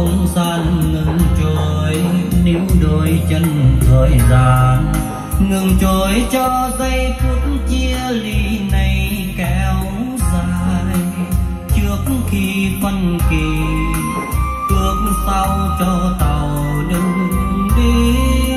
không gian ngừng trôi, níu đôi chân thời gian ngừng trôi cho giây phút chia ly này kéo dài. Trước khi phân kỳ ước sao cho tàu đừng đi,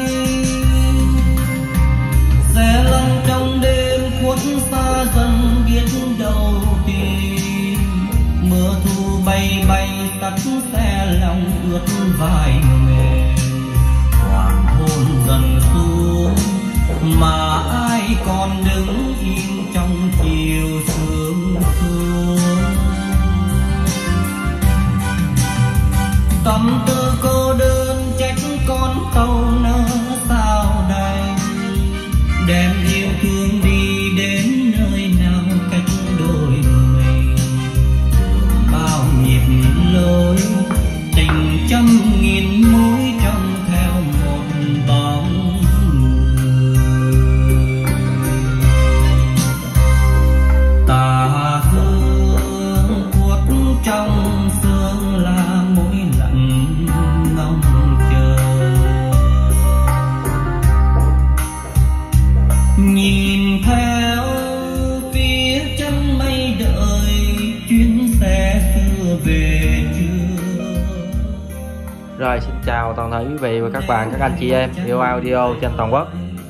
sẽ lăn trong đêm khuất xa dần biết đâu tìm. Mưa thu bay bay tắt xe lòng ướt vai mềm, hoàng hôn dần xuống mà ai còn đứng im trong chiều sương xuống. Tâm tư cô đơn trách con tàu nỡ sao đành, đem yêu thương đi đến nơi nào cách đôi mình. Bao nhịp lối tình trăm nghìn mối trong theo một bóng người. Tà hương khuất trong sương là mối lặng ngóng chờ. Nhìn theo phía chân mây đợi chuyến xe xưa về chưa. Rồi xin chào toàn thể quý vị và các bạn, các anh chị em yêu audio trên toàn quốc.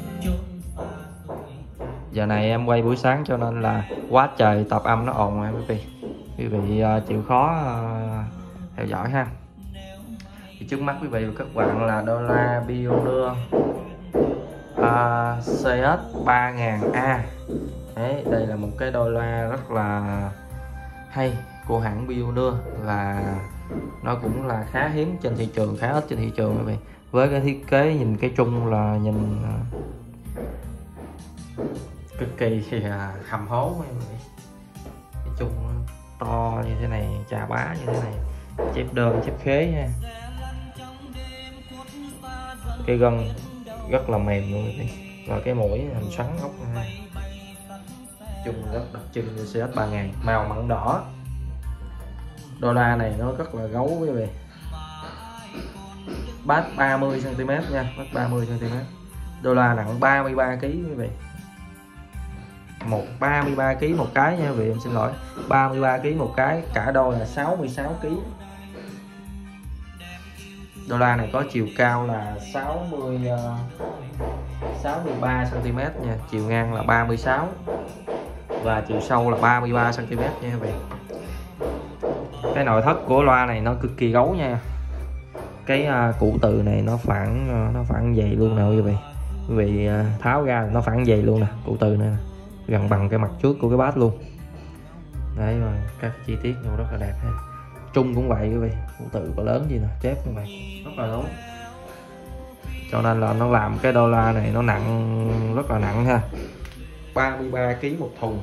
Giờ này em quay buổi sáng cho nên là quá trời tập âm nó ồn em quý vị. Quý vị chịu khó theo dõi ha. Thì trước mắt quý vị và các bạn là đô la Pioneer CS 3000A. Đấy, đây là một cái đô la rất là hay của hãng Pioneer, và nó cũng là khá hiếm trên thị trường, khá ít trên thị trường quý vị. Với cái thiết kế nhìn cái chung là nhìn cực kỳ hầm hố quý vị. Cái chung to như thế này, chà bá như thế này, chép đơn chép khế nha. Cái gân rất là mềm luôn quý vị, và cái mũi hình xoắn ốc ha. Chung rất đặc trưng như CS 3000, màu mận đỏ. Đô la này nó rất là gấu quý vị, bát 30 cm nha, bát 30 cm. Đô la nặng 33 kg quý vị, 33 kg một cái nha quý vị, em xin lỗi, 33 kg một cái, cả đôi là 66 kg. Đô la này có chiều cao là 63 cm nha, chiều ngang là 36 và chiều sâu là 33 cm nha quý vị. Cái nội thất của loa này nó cực kỳ gấu nha. Cái cụ từ này nó phản vậy luôn nè quý vị. Quý vị tháo ra nó phản vậy luôn nè, cụ từ này gần bằng cái mặt trước của cái bát luôn. Đấy, rồi các chi tiết nó rất là đẹp ha. Trung cũng vậy quý vị, cụ từ có lớn gì nè, chép như vậy rất là lớn. Cho nên là nó làm cái đô la này nó nặng, rất là nặng ha, 33 kg một thùng.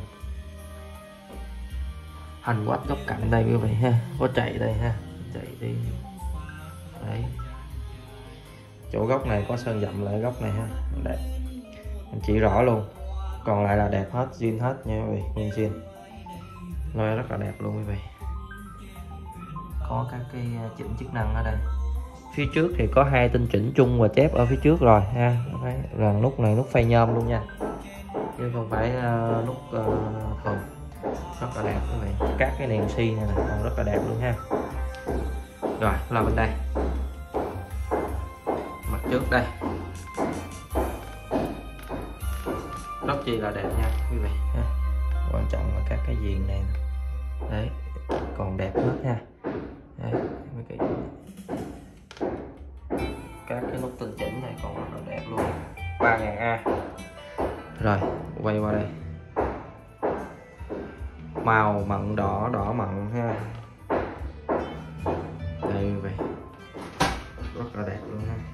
Hành quách góc cạnh đây quý vị ha, có chạy đây ha, chạy đi. Đấy, chỗ góc này có sơn dặm lại góc này ha, đẹp, anh chỉ rõ luôn. Còn lại là đẹp hết, zin hết nha quý vị, nguyên zin. Loa rất là đẹp luôn quý vị. Có các cái chỉnh chức năng ở đây. Phía trước thì có hai tinh chỉnh chung và chép ở phía trước rồi ha. Đấy, là nút này nút phay nhôm luôn nha, chứ không phải nút thường. Rất là đẹp quý vị. Các cái đèn xi này còn rất là đẹp luôn ha. Rồi là bên đây, mặt trước đây rất chi là đẹp nha quý vị ha. Quan trọng là các cái viền này đấy còn đẹp hết ha. Đấy, các cái nút tinh chỉnh này còn rất là đẹp luôn. 3000A. Rồi quay qua đây, màu mận đỏ, đỏ mận ha. Đây quý vị, rất là đẹp luôn ha.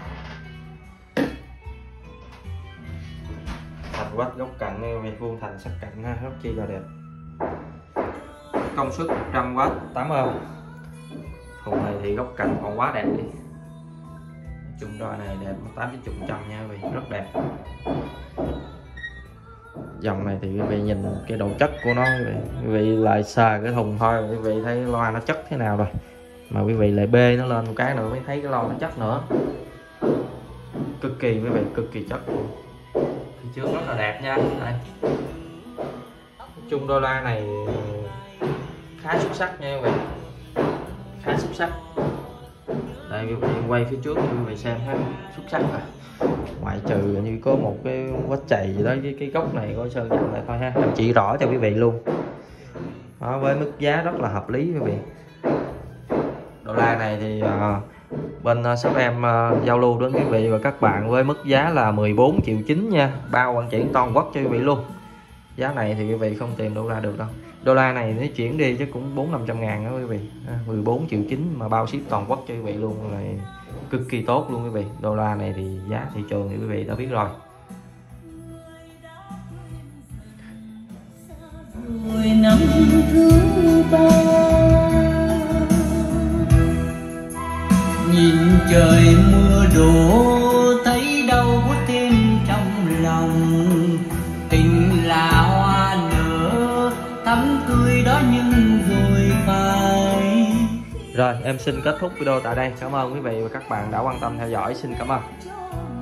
Thành quách góc cạnh này quý vị, vuông thành sắc cạnh ha, rất chi là đẹp. Công suất 100W 8 ohm. Thùng này thì góc cạnh còn quá đẹp đi. Chung đôi này đẹp 80-90% nha quý vị, rất đẹp. Dòng này thì quý vị nhìn cái độ chất của nó, quý vị lại sờ cái thùng thôi quý vị thấy loa nó chất thế nào rồi. Mà quý vị lại bê nó lên một cái nữa mới thấy cái lon nó chất nữa, cực kỳ quý vị, cực kỳ chất luôn. Phía trước rất là đẹp nha. Đây. Chung đô la này khá xuất sắc nha quý vị, khá xuất sắc. Đây quý vị quay phía trước cho quý vị xem ha, xuất sắc rồi. Ngoại trừ như có một cái vết chày gì đó với cái góc này có sơn dặm lại thôi ha, em chỉ rõ cho quý vị luôn. Đó, với mức giá rất là hợp lý quý vị. Đô la này thì bên shop em giao lưu đến quý vị và các bạn với mức giá là 14,9 triệu nha, bao vận chuyển toàn quốc cho quý vị luôn. Giá này thì quý vị không tìm đô la được đâu. Đô la này nếu chuyển đi chứ cũng 400-500 ngàn đó quý vị. 14,9 triệu mà bao ship toàn quốc cho quý vị luôn, là cực kỳ tốt luôn quý vị. Đô la này thì giá thị trường thì quý vị đã biết rồi. Năm thứ ba nhìn trời mưa đổ, thấy đâu có thêm trong lòng. Tình là hoa nở thắm tươi đó nhưng rồi phai. Rồi em xin kết thúc video tại đây. Cảm ơn quý vị và các bạn đã quan tâm theo dõi. Xin cảm ơn.